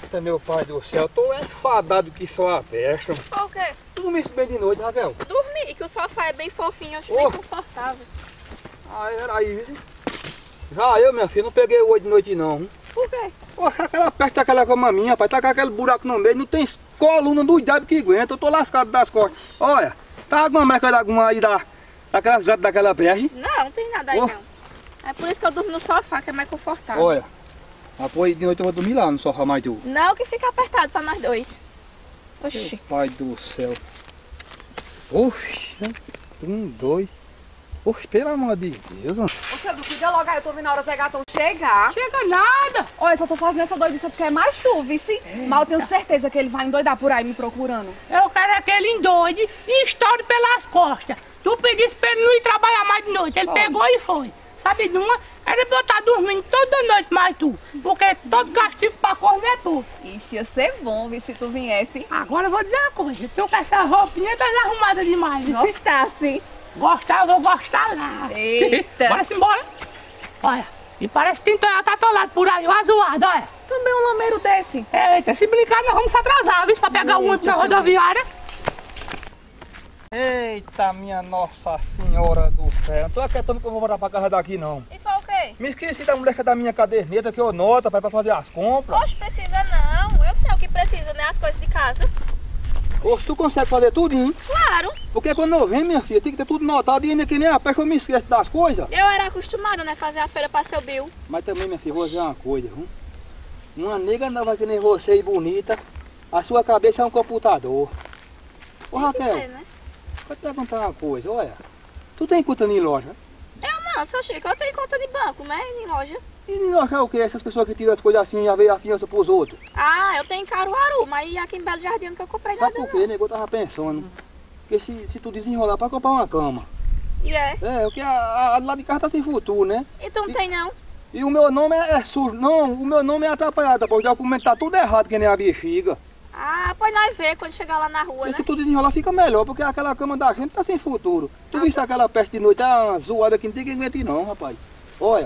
Eita, meu pai do céu, tô enfadado que só a peste. Por quê? Tu dormiste bem de noite, Raquel? Dormi, que o sofá é bem fofinho, eu acho bem confortável. Ah, era aí, viu? Já eu, minha filha, não peguei o olho de noite não. Por quê? Poxa, aquela peste daquela cama minha, rapaz, tá com aquele buraco no meio, não tem coluna do diabo que aguenta, eu tô lascado das costas. Olha, tá alguma marca de alguma aí daquelas gatas daquela peste? Não, não tem nada aí não. É por isso que eu durmo no sofá, que é mais confortável. Olha, depois de noite eu vou dormir lá no sofá mais tu. Não, que fica apertado pra nós dois. Oxi. Meu pai do céu. Oxi, dois. Oxe, pelo amor de Deus. Ô, seu Bruno, cuida logo aí, eu tô vendo a hora Zé Gatão chegar. Chega nada. Olha, só tô fazendo essa doidice porque é mais tu, vice. Mas eu tenho certeza que ele vai endoidar por aí me procurando. Eu quero aquele endoide e estoure pelas costas. Tu pedisse pra ele não ir trabalhar mais de noite. Ele pegou e foi. Sabe de uma? Era pra eu estar dormindo toda noite mais tu. Porque todo castigo pra corno é pouco. Ixi, ia ser bom, vice, se tu viesse. Agora eu vou dizer uma coisa. Tu com essa roupinha tá arrumada demais. Viu? Gostasse. Gostar, eu vou gostar lá. Eita. Bora-se embora. Olha, e parece que tem Toyota atolado por aí, o azuado, olha. Também um lameiro desse. Eita, se brincar nós vamos se atrasar, viu? Pra pegar o ônibus na rodoviária. Eita, minha Nossa Senhora do céu. Não tô acreditando que eu vou voltar pra casa daqui, não. E foi o quê? Me esqueci da mulher da minha caderneta que eu noto pra fazer as compras. Oxe, precisa não. Eu sei o que precisa, né? As coisas de casa. Oxe, tu consegue fazer tudo, hein? Claro. Porque quando eu venho, minha filha, tem que ter tudo notado e ainda que nem a peste eu me esqueço das coisas. Eu era acostumada, né? Fazer a feira pra seu Bill. Mas também, minha filha, vou dizer uma coisa, viu? Uma nega nova que nem você e bonita, a sua cabeça é um computador. Ô, Raquel, Sei, né? vou te perguntar uma coisa, olha. Tu tem conta em loja? Eu não, seu Chico. Eu tenho conta de banco, né? Em loja. E em loja é o quê? Essas pessoas que tiram as coisas assim e já veem a fiança pros outros. Ah, eu tenho em Caruaru, mas aqui em Belo Jardim não que eu comprei Sabe nada por quê, nego? Eu tava pensando. Porque se tu desenrolar pra comprar uma cama. não. E é? É, porque a lá de casa tá sem futuro, né? E tu não tem não? E o meu nome é sujo. Não, o meu nome é atrapalhado, porque o documento tá tudo errado, que nem a bexiga. Ah, pode nós ver quando chegar lá na rua, E né? se tu desenrolar fica melhor, porque aquela cama da gente tá sem futuro. Tu viste aquela peste de noite, tá uma zoada que não tem que aguentar não, rapaz. Olha.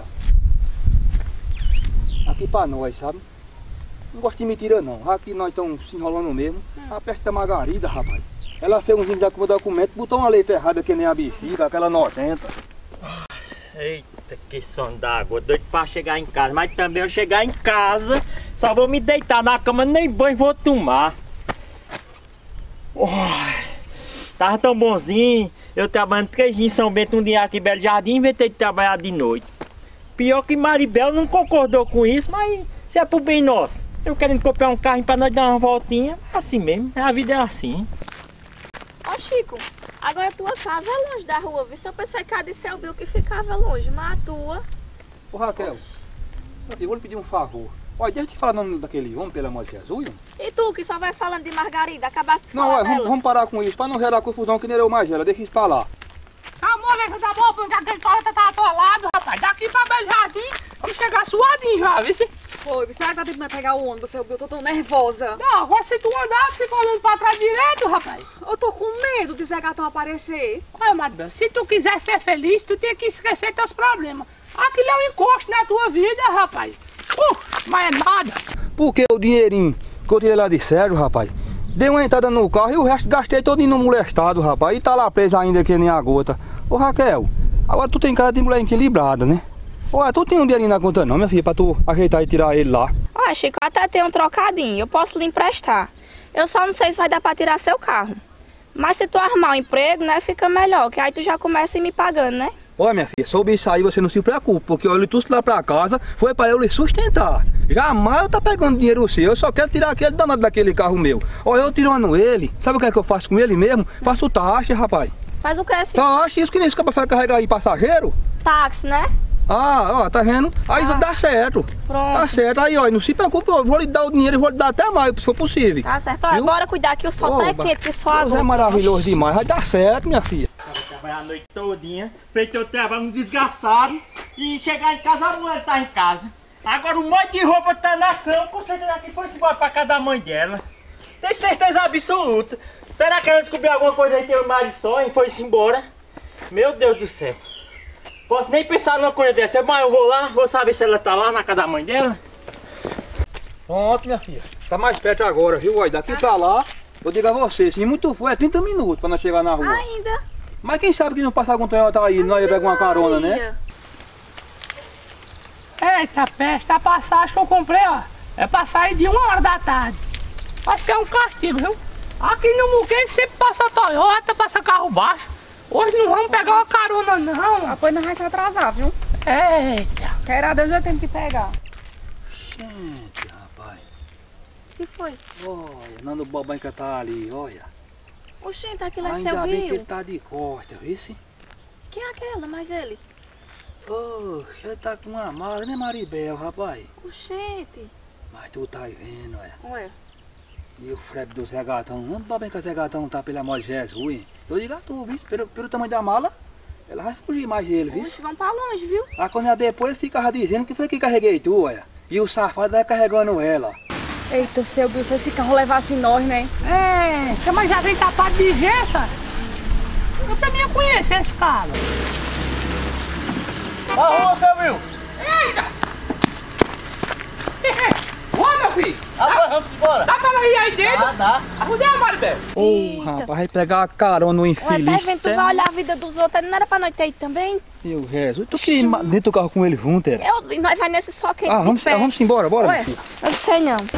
Aqui pra nós, sabe? Não gosto de mentira não. Aqui nós estamos se enrolando mesmo. A peste da Margarida, rapaz. Ela fez uns índios com o documento, botou uma letra errada que nem a bexiga, aquela nojenta. Eita, que som d'água, doido pra chegar em casa, mas também eu chegar em casa, só vou me deitar na cama, nem banho vou tomar. Tava tão bonzinho, eu trabalhando 3 dias em São Bento, um dia aqui em Belo Jardim, inventei de trabalhar de noite. Pior que Maribel não concordou com isso, mas se é pro bem nosso. Eu querendo comprar um carro pra nós dar uma voltinha, assim mesmo, a vida é assim. Ó, Chico, agora a tua casa é longe da rua, viu? Se eu pensei que a de seu Bill que ficava longe, mas a tua... Ô Raquel, eu vou lhe pedir um favor. Olha, deixa eu te falar o nome daquele homem, pelo amor de Jesus. E tu, que só vai falando de Margarida, acabaste de Não, falar olha, dela. vamos parar com isso, pra não gerar confusão que nem eu mais gera, deixa isso pra lá. A moleza da boa, porque aquele Toyota tá atolado, rapaz. Daqui pra Belo Jardim, vamos chegar suadinho já, viu? Foi, será que tá tentando pegar o ônibus, seu Bill? Eu tô tão nervosa. Não, agora se tu andar, fica olhando pra trás direto, rapaz. Eu tô com medo de Zé Gatão aparecer. Olha, Maribel, se tu quiser ser feliz, tu tem que esquecer teus problemas. Aquilo é um encosto na tua vida, rapaz. Mas é nada. Porque o dinheirinho que eu tirei lá de Sérgio, rapaz, dei uma entrada no carro e o resto gastei todo no molestado, rapaz. E tá lá preso ainda que nem a gota. Ô Raquel, agora tu tem cara de mulher equilibrada, né? Olha, tu tem um dinheirinho na conta não, minha filha, pra tu ajeitar e tirar ele lá. Ó, Chico, até tem um trocadinho, eu posso lhe emprestar. Eu só não sei se vai dar pra tirar seu carro. Mas se tu arrumar um emprego, né, fica melhor, que aí tu já começa a ir me pagando, né? Olha, minha filha, sobre isso aí você não se preocupe, porque eu lhe trouxe lá pra casa, foi pra eu lhe sustentar. Jamais eu tá pegando dinheiro seu, eu só quero tirar aquele danado daquele carro meu. Olha, eu tirando ele, sabe o que é que eu faço com ele mesmo? Faço taxa, rapaz. Faz o que, Chico? Taxa, isso que nem esse cara vai carregar aí passageiro? Táxi, né? Ah, ó, tá vendo? Aí dá certo. Pronto. Tá certo, aí ó, não se preocupe, eu vou lhe dar o dinheiro e vou lhe dar até mais, se for possível. Tá certo, ó, Viu? bora cuidar que o sol tá quente, que só Deus agora. é maravilhoso demais, vai dar certo, minha filha. Trabalhar a noite todinha, feito eu trabalho um desgraçado e chegar em casa, a mulher tá em casa. Agora um monte de roupa tá na cama, com certeza que foi embora pra casa da mãe dela. Tem certeza absoluta. Será que ela descobriu alguma coisa aí, tem o Marisol e foi-se embora? Meu Deus do céu. Posso nem pensar numa coisa dessa, mas eu vou lá, vou saber se ela tá lá na casa da mãe dela. Pronto, minha filha. Tá mais perto agora, viu? Olha, daqui pra lá, eu digo a você, se muito for, é 30 minutos pra nós chegar na rua. Ainda. Mas quem sabe que não passar com Toyota aí, nós ia pegar uma carona, né? Eita peste, a passagem que eu comprei, ó, é pra sair de 1h da tarde. Acho que é um castigo, viu? Aqui no Muquês sempre passa Toyota, passa carro baixo. Hoje não vamos pegar uma carona, não. Depois não vai se atrasar, viu? Eita. Queirada eu já tenho que pegar. Gente, rapaz. O que foi? Olha, Nando Bobanca tá ali, olha. Oxente, aquilo é Ainda seu bem que rio. ele tá de costa, viu? Quem é aquela? Mas ele? Poxa, ele tá com uma mala, né, Maribel, rapaz? Oxente. Mas tu tá vendo, olha. Ué. E o frepe do Zé Gatão, não dá bem que o Zé Gatão tá pelo amor de Jesus, hein? Eu digo a tu, viu? Pelo tamanho da mala, ela vai fugir mais dele, viu? Oxe, vamos pra longe, viu? Aí quando depois ele ficava dizendo que foi que carreguei tu, olha. E o safado vai carregando ela. Eita, seu Bill, se esse carro levasse nós, né? Eita, mas já vem tapado de gesso. Eu também ia conhecer esse cara. Arruma, seu Will! Eita! Ô, meu filho! Agora vamos embora! Dá pra ir aí dentro? Dá. Onde é a Maribel? Ô, Eita. rapaz, vai pegar a carona no Ué, infeliz. tá vendo? Tu vai olhar a vida dos outros, não era pra nós ter ido também? Meu Jesus, tu queria ir dentro do carro com ele junto, era? Nós vai nesse só aqui. Vamos embora, bora, Ué, meu filho. eu não sei não.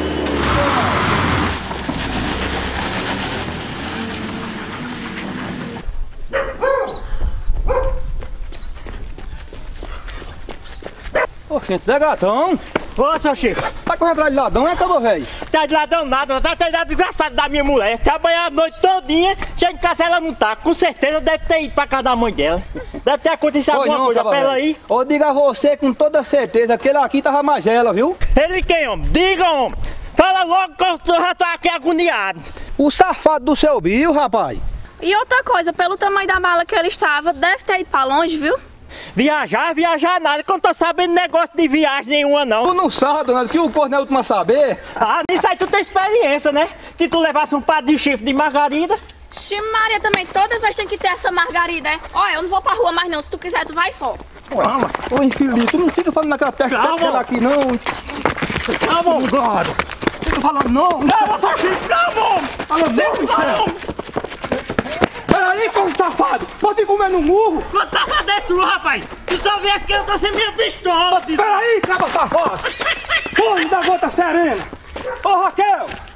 Ô, gente, Zé Gatão, Ô, seu Chico, tá correndo atrás de ladrão, é, acabou, velho? tá de ladrão nada, tá atrás da desgraçada da minha mulher. Trabalhei a noite todinha, chega em casa ela não tá. Com certeza deve ter ido pra casa da mãe dela. Deve ter acontecido alguma coisa pra ela aí. Eu digo a você com toda certeza que ele aqui tava mais ela, viu? Ele quem, homem? Diga, homem. Fala logo que eu já tô aqui agoniado. O safado do seu Bill, rapaz. E outra coisa, pelo tamanho da mala que ele estava, deve ter ido pra longe, viu? Viajar nada, que eu não tô sabendo negócio de viagem nenhuma, não. Tu não sabe, Donado, que o povo não é o último a saber. Ah, nisso aí tu tem experiência, né? Que tu levasse um par de chifre de margarida. Maria também, toda vez tem que ter essa margarida, né? Olha, eu não vou pra rua mais não, se tu quiser tu vai só. Calma, Ô, infeliz, tu não fica falando naquela testa Calma. daquela aqui, não. calma. Gado. Fica falando, não. Calma, seu Chico, calma. Fala, Deus do céu. Peraí, povo safado. Pode ir comendo murro. Quanto safado é tu, rapaz? Tu só viesse que eu tô sem minha pistola. Peraí, caba safado. Porra da gota serena. Ô, Raquel.